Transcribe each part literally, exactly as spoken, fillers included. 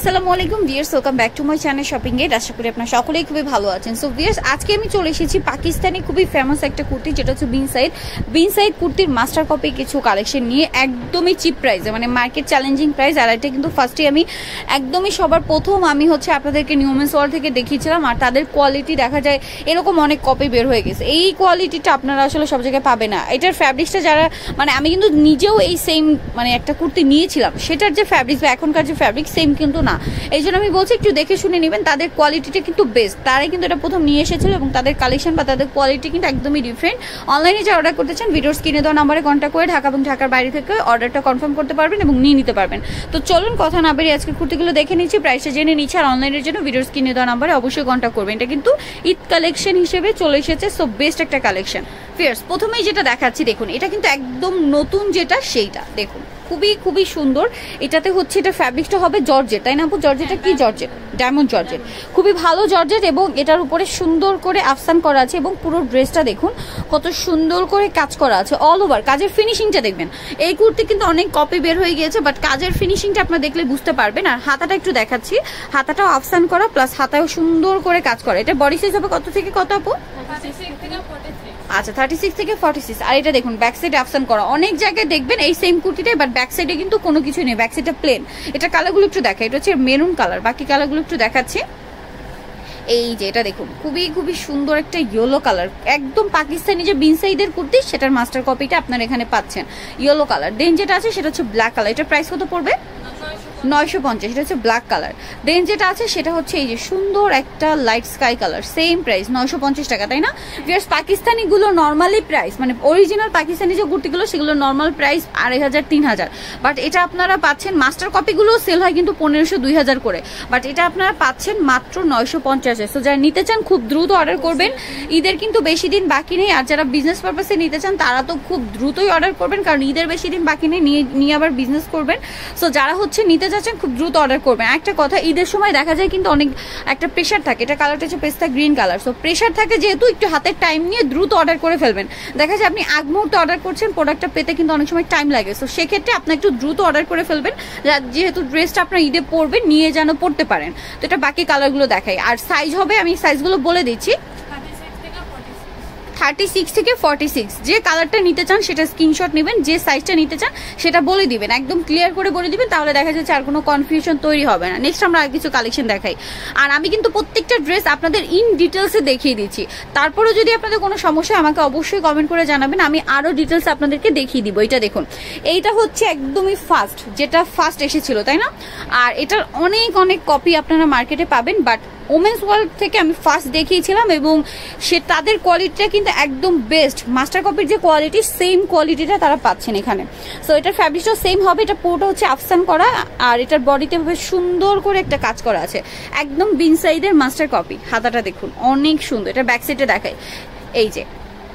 আসসালামু আলাইকুম viewers, welcome back to my channel shopping gate. আশা করি আপনারা সকলেই খুবই ভালো আছেন। সো ভিউয়ার্স, আজকে আমি চলে এসেছি পাকিস্তানি খুবই ফেমাস একটা কুর্তি, যেটা হচ্ছে বিন সাইড বিন সাইড কুর্তির মাস্টার কপি কিছু কালেকশন নিয়ে একদমই চিপ প্রাইসে, মানে মার্কেট চ্যালেঞ্জিং প্রাইস। আর এটা কিন্তু ফার্স্টে আমি একদমই সবার প্রথম আমি হচ্ছে আপনাদেরকে নিউমেন্স ওয়ার্ল্ড থেকে দেখিয়েছিলাম, আর তাদের কোয়ালিটি দেখা যায় এরকম অনেক কপি বের হয়ে গেছে। এই কোয়ালিটিটা আপনারা আসলে সব জায়গায় পাবে না। এটার ফ্যাব্রিক্সটা যারা, মানে আমি কিন্তু নিজেও এই সেম মানে একটা কুর্তি নিয়েছিলাম, সেটার যে ফ্যাব্রিক্স বা এখনকার যে ফ্যাব্রিক সেম কিন্তু না। এই জন্য আমি বলছি একটু দেখে শুনে নেবেন, তাদের কোয়ালিটিটা কিন্তু বেস্ট। তারাই কিন্তু এটা প্রথম নিয়ে এসেছিল এবং তাদের কালেকশন বা তাদের কোয়ালিটি কিন্তু একদমই ডিফারেন্ট। অনলাইনে যে অর্ডার করতে চান ভিডিওর স্ক্রিনে দেওয়া নাম্বারে কন্ট্যাক্ট করে ঢাকা এবং ঢাকার বাইরে থেকে অর্ডারটা কনফার্ম করতে পারবেন এবং নিয়ে নিতে পারবেন। তো চলুন কথা না বেরিয়ে আজকে কুর্তিগুলো দেখে নিচ্ছি, প্রাইসটা জেনে নিচ্ছি। আর অনলাইনের জন্য ভিডিওর স্ক্রিনে দেওয়া নাম্বারে অবশ্যই কন্ট্যাক্ট করবেন। এটা কিন্তু ঈদ কালেকশন হিসেবে চলে এসেছে, সো বেস্ট একটা কালেকশন। ফিয়ার্স, প্রথমেই যেটা দেখাচ্ছি দেখুন, এটা কিন্তু একদম নতুন যেটা সেইটা দেখুন, খুবই খুবই সুন্দর। এটাতে হচ্ছে এটা ফ্যাব্রিকটা হবে জর্জেট, তাই না আপু? জর্জেটটা কি? জর্জেট, ডায়মন্ড জর্জেট, খুবই ভালো জর্জেট। এবং এটার উপরে সুন্দর করে আফসান করা আছে এবং পুরো ড্রেসটা দেখুন কত সুন্দর করে কাজ করা আছে অল ওভার। কাজের ফিনিশিংটা দেখবেন, এই কুর্তি কিন্তু অনেক কপি বের হয়ে গিয়েছে, বাট কাজের ফিনিশিংটা আপনারা দেখলে বুঝতে পারবেন। আর হাতাটা একটু দেখাচ্ছি, হাতাটাও আফসান করা প্লাস হাতাও সুন্দর করে কাজ করা। এটা বডি সাইজ হবে কত থেকে কত আপু? আচ্ছা, থার্টি সিক্স থেকে ফর্টি সিক্স। আর এটা দেখুন ব্যাক সাইডে আফসান করা। অনেক জায়গায় দেখবেন এই সেম কুর্তিটাই, বাট ব্যাক সাইডে কিন্তু কোনো কিছু নেই, ব্যাক সাইডটা প্লেন। এটা কালারগুলো একটু দেখা, এটা হচ্ছে মেরুন কালার, বাকি কালারগুলো একটু দেখাচ্ছি। এই যে এটা দেখুন খুবই খুবই সুন্দর একটা ইয়েলো কালার, একদম পাকিস্তানি যে বিন সাইডের কুর্তি সেটার মাস্টার কপিটা আপনারা এখানে পাচ্ছেন, ইয়েলো কালার। দেন যেটা আছে সেটা হচ্ছে ব্ল্যাক কালার। এটার প্রাইস কত পড়বে? নয়শো পঞ্চাশ। এটা হচ্ছে ব্ল্যাক কালার। দেন যেটা আছে সেটা হচ্ছে এই যে সুন্দর একটা light sky colour, same price নয়শো পঞ্চাশ টাকা, তাই না? ভিউয়ার্স, পাকিস্তানিগুলো নর্মালি প্রাইস, মানে অরিজিনাল পাকিস্তানি যে কুর্তিগুলো সেগুলো নর্মাল প্রাইস আড়াই হাজার তিন হাজার, বাট এটা আপনারা পাচ্ছেন, মাস্টার কপিগুলো সেল হয় কিন্তু পনেরোশো দুই হাজার করে, বাট এটা আপনারা পাচ্ছেন মাত্র নয়শো পঞ্চাশে। সো যারা নিতে চান খুব দ্রুত অর্ডার করবেন, ঈদের কিন্তু বেশি দিন বাকি নেই। আর যারা বিজনেস পারপাসে নিতে চান তারা তো খুব দ্রুতই অর্ডার করবেন, কারণ ঈদের বেশি দিন বাকি নেই, নিয়ে নিয়ে আবার বিজনেস করবেন। সো যারা হচ্ছে নিতে চাচ্ছেন খুব দ্রুত অর্ডার করবেন। একটা কথা, ঈদের সময় দেখা যায় কিন্তু অনেক একটা প্রেশার থাকে, এটা কালারটা হচ্ছে পেস্তা গ্রিন কালার। সো প্রেশার থাকে যেহেতু, একটু হাতের টাইম নিয়ে দ্রুত অর্ডার করে ফেলবেন। দেখা যায় আপনি আগ মুহূর্তে অর্ডার করছেন, প্রোডাক্টটা পেতে কিন্তু অনেক সময় টাইম লাগে। সো সেক্ষেত্রে আপনি একটু দ্রুত অর্ডার করে ফেলবেন, যেহেতু ড্রেসটা আপনার ঈদে পরবেন, নিয়ে যেন পড়তে পারেন। তো এটা বাকি কালারগুলো দেখাই। আর সাইজ হবে, আমি সাইজগুলো বলে দিচ্ছি, থার্টি সিক্স থেকে ফর্টি সিক্স। যে কালারটা নিতে চান সেটা স্ক্রিনশট নেবেন, যে সাইজটা নিতে চান সেটা বলে দিবেন, একদম ক্লিয়ার করে বলে দিবেন, তাহলে দেখা যাচ্ছে আর কোনো কনফিউশন তৈরি হবে না। নেক্সট আমরা আর কিছু কালেকশন দেখাই। আর আমি কিন্তু প্রত্যেকটা ড্রেস আপনাদের ইন ডিটেলসে দেখিয়ে দিচ্ছি, তারপরে যদি আপনাদের কোনো সমস্যা আমাকে অবশ্যই কমেন্ট করে জানাবেন, আমি আরও ডিটেলস আপনাদেরকে দেখিয়ে দিব। এটা দেখুন, এইটা হচ্ছে একদমই ফার্স্ট, যেটা ফার্স্ট এসেছিল, তাই না? আর এটার অনেক অনেক কপি আপনারা মার্কেটে পাবেন, বাট ওমেন্স ওয়ার্ল্ড থেকে আমি ফার্স্ট দেখিয়েছিলাম এবং সে তাদের কোয়ালিটিটা কিন্তু একদম বেস্ট। মাস্টার কপির যে কোয়ালিটি, সেম কোয়ালিটিটা তারা পাচ্ছেন এখানে। সো এটার ফ্যাব্রিকটাও সেম হবে, এটা পুরোটা হচ্ছে আফসান করা, আর এটার বডিতে ভাবে সুন্দর করে একটা কাজ করা আছে, একদম বিন সাইডের মাস্টার কপি। হাতাটা দেখুন অনেক সুন্দর, এটা ব্যাক সাইডে দেখায়, এই যে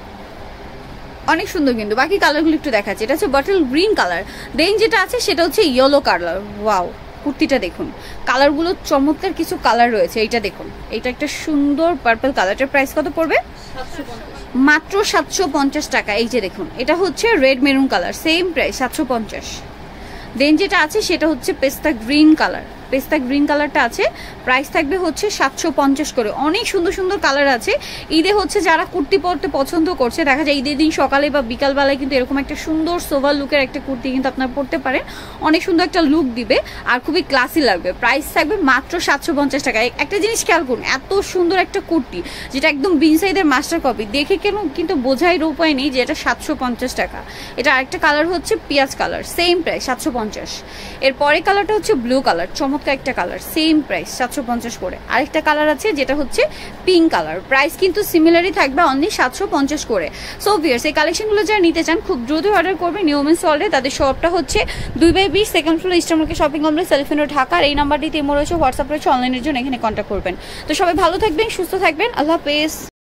অনেক সুন্দর। কিন্তু বাকি কালারগুলো একটু দেখাচ্ছে, এটা হচ্ছে বটল গ্রিন কালার। দেন যেটা আছে সেটা হচ্ছে ইয়েলো কালার। ওয়াও, কুর্তিটা দেখুন, কালারগুলো চমৎকার কিছু কালার রয়েছে। এইটা দেখুন, এটা একটা সুন্দর পার্পল কালারটার প্রাইস কত পড়বে? মাত্র সাতশো পঞ্চাশ টাকা। এই যে দেখুন, এটা হচ্ছে red maroon colour, same price সাতশো পঞ্চাশ। দেন যেটা আছে সেটা হচ্ছে পেস্তা গ্রিন কালার, পেস্তা গ্রিন কালারটা আছে, প্রাইস থাকবে হচ্ছে সাতশো পঞ্চাশ করে। অনেক সুন্দর সুন্দর কালার আছে। ঈদে হচ্ছে যারা কুর্তি পরতে পছন্দ করছে, দেখা যায় ঈদের দিন সকালে বা বিকালবেলায় কিন্তু এরকম একটা সুন্দর সোভার লুকের একটা কুর্তি কিন্তু আপনারা পরতে পারেন, অনেক সুন্দর একটা লুক দিবে আর খুবই ক্লাসি লাগবে। প্রাইস থাকবে মাত্র সাতশো পঞ্চাশ টাকা। একটা জিনিস খেয়াল করুন, এত সুন্দর একটা কুর্তি যেটা একদম বিন সাইডের মাস্টার কপি, দেখে কেন কিন্তু বোঝাইর উপায় নেই যে এটা সাতশো পঞ্চাশ টাকা। এটা আরেকটা কালার হচ্ছে পিঁয়াজ কালার, সেম প্রাইস সাতশো পঞ্চাশ। এর পরে কালারটা হচ্ছে ব্লু কালার, চমৎকার একটা কালার, সেম প্রাইস সাতশো পঞ্চাশ করে। আরেকটা কালার আছে যেটা হচ্ছে পিঙ্ক কালার, প্রাইস কিন্তু সিমিলারই থাকবে, অনলি সাতশো পঞ্চাশ করে। সো ভিউয়ার্স, এই কালেকশনগুলো যারা নিতে চান খুব দ্রুত অর্ডার করবেন নিউমেন্স ওয়ার্ল্ডে। তাদের শপটা হচ্ছে দুই বাই বিশ, second floor, eastern market shopping complex, elephant road, ঢাকার। এই নাম্বারটিতে ইমো রয়েছে, হোয়াটসঅ্যাপ রয়েছে, অনলাইনের জন্য এখানে কন্ট্যাক্ট করবেন। তো সবাই ভালো থাকবেন, সুস্থ থাকবেন, আল্লাহ হাফেজ।